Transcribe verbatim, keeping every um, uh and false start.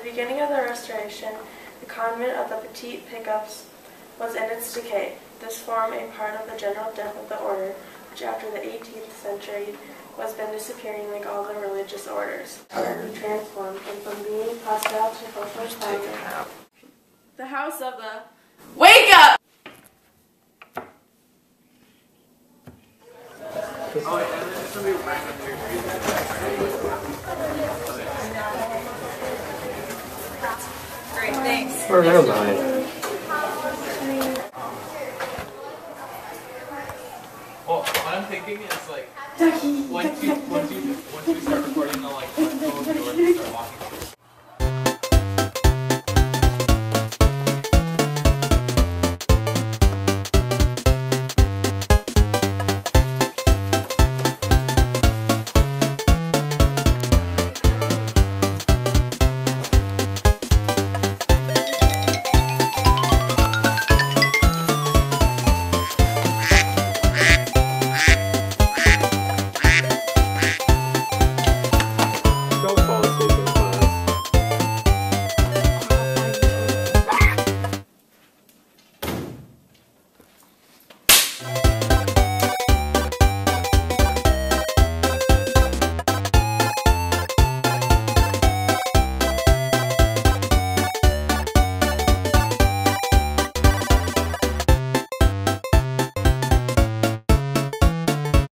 beginning of the Restoration, the convent of the Petite Pickups was in its decay. This formed a part of the general death of the order, which after the eighteenth century was been disappearing like all the religious orders. However, transformed and from being hostile to hopeless power. The house of the Wake Up! Oh, yeah, there's somebody back up there. Great, thanks. Where am I? Well, what I'm thinking is like, once you, once you, once we start recording, I'll like, let go of the door and start walking.